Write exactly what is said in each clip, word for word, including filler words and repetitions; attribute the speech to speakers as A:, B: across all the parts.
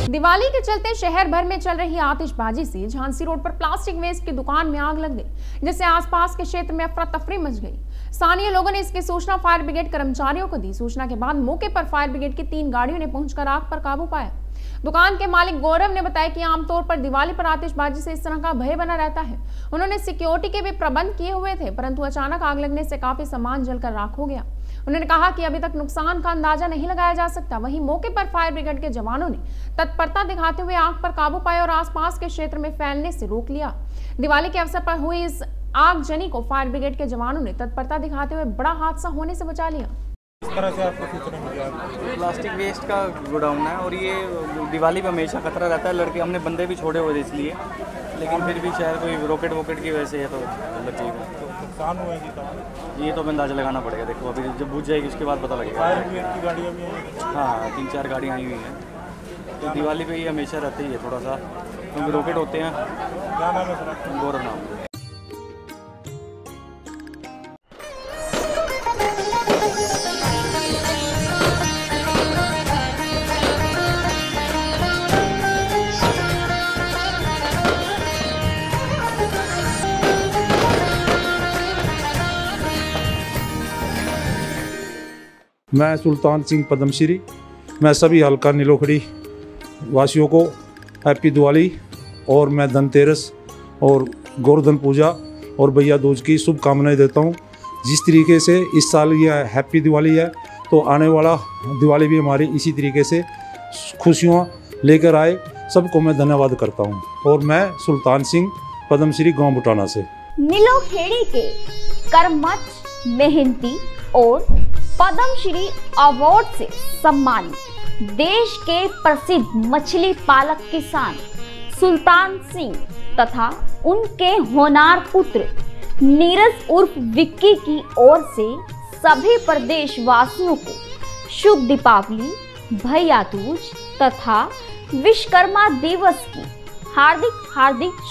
A: दिवाली के चलते शहर भर में चल रही आतिशबाजी से झांसी रोड पर प्लास्टिक वेस्ट की दुकान में आग लग गई, जिससे आसपास के क्षेत्र में अफरा तफरी मच गई। स्थानीय लोगों ने इसकी सूचना फायर ब्रिगेड कर्मचारियों को दी। सूचना के बाद मौके पर फायर ब्रिगेड की तीन गाड़ियों ने पहुंचकर आग पर काबू पाया। दुकान के मालिक गौरव ने बताया कि आमतौर पर दिवाली पर आतिशबाजी से इस तरह का भय बना रहता है। उन्होंने सिक्योरिटी के भी प्रबंध किए हुए थे, परंतु अचानक आग लगने से काफी सामान जलकर राख हो गया। उन्होंने कहा कि अभी तक नुकसान का अंदाजा नहीं लगाया जा सकता। वहीं मौके पर फायर ब्रिगेड के जवानों ने तत्परता दिखाते हुए आग पर काबू पाया और आसपास के क्षेत्र में फैलने से रोक लिया। दिवाली के अवसर पर हुई इस आगजनी को फायर ब्रिगेड के जवानों ने तत्परता दिखाते हुए बड़ा हादसा होने से बचा लिया।
B: इस तरह से आपको सूचना मिली?
C: प्लास्टिक वेस्ट का गोडाउन है और ये दिवाली में हमेशा खतरा रहता है। लड़के हमने बंदे भी छोड़े हुए थे इसलिए, लेकिन फिर भी शायद कोई रॉकेट वॉकेट की वजह से है तो बचेगा।
B: तो नुकसान हुआ है जी?
C: ये तो अंदाजा लगाना पड़ेगा। देखो अभी जब बुझ जाएगी उसके बाद पता लगेगा।
B: फायर ब्रिगेड की गाड़ियाँ भी हैं?
C: हाँ, तीन चार गाड़ियाँ आई हुई हैं। तो दिवाली पे ये हमेशा रहते ही है थोड़ा सा, क्योंकि रॉकेट होते हैं।
B: क्या नाम है सर?
C: गौरव नाम।
D: मैं सुल्तान सिंह पद्मश्री, मैं सभी हल्का नीलोखड़ी वासियों को हैप्पी दिवाली और मैं धनतेरस और गोवर्धन पूजा और भैया दूज की शुभकामनाएं देता हूं। जिस तरीके से इस साल यह हैप्पी दिवाली है, तो आने वाला दिवाली भी हमारी इसी तरीके से खुशियाँ लेकर आए। सबको मैं धन्यवाद करता हूं। और मैं सुल्तान सिंह पद्मश्री गाँव बुटाना से।
E: नीलोखेड़ी के कर्मठ, मेहनती और पद्मश्री अवार्ड से सम्मानित देश के प्रसिद्ध मछली पालक किसान सुल्तान सिंह तथा उनके होनार पुत्र नीरज उर्फ विक्की की ओर से सभी प्रदेशवासियों को शुभ दीपावली, भैया दूज तथा विश्वकर्मा दिवस की हार्दिक हार्दिक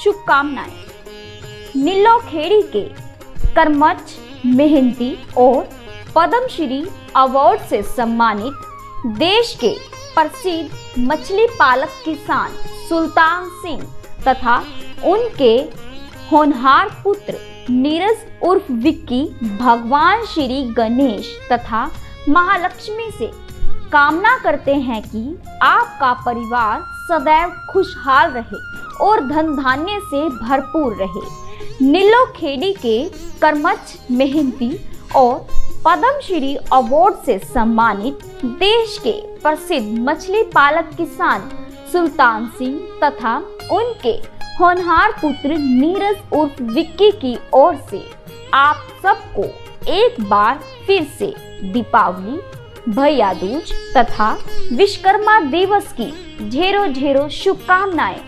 E: शुभकामनाएं। नीलोखेड़ी के कर्मठ, मेहनती और पद्मश्री अवार्ड से सम्मानित देश के प्रसिद्ध मछली पालक किसान सुल्तान सिंह तथा उनके होनहार पुत्र नीरज उर्फ विक्की भगवान श्री गणेश तथा महालक्ष्मी से कामना करते हैं कि आपका परिवार सदैव खुशहाल रहे और धन धान्य से भरपूर रहे। नीलोखेड़ी के कर्मठ, मेहनती और पद्मश्री अवार्ड से सम्मानित देश के प्रसिद्ध मछली पालक किसान सुल्तान सिंह तथा उनके होनहार पुत्र नीरज उर्फ विक्की की ओर से आप सबको एक बार फिर से दीपावली, भैया दूज तथा विश्वकर्मा दिवस की ढेरों ढेरों शुभकामनाएं।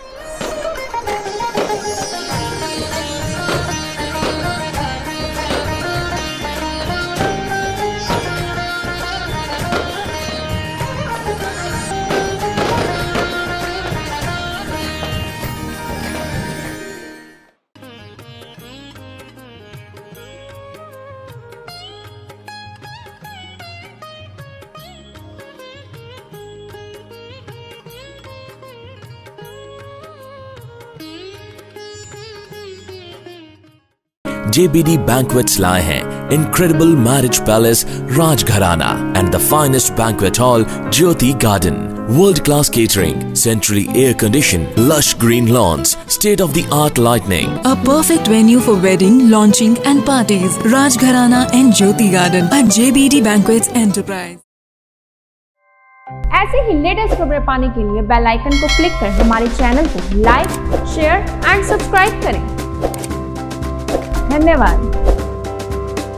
F: J B D Banquets लाए हैं Incredible Marriage Palace Rajgharana and the finest banquet hall Jyoti Garden. World-class catering, centrally air-conditioned, lush green lawns, state-of-the-art lighting.
G: A perfect venue for wedding, launching and parties. Rajgharana and Jyoti Garden at J B D Banquets Enterprise.
A: ऐसे ही latest खबरें पाने के लिए bell icon को click कर हमारे channel को like, share and subscribe करें। धन्यवाद।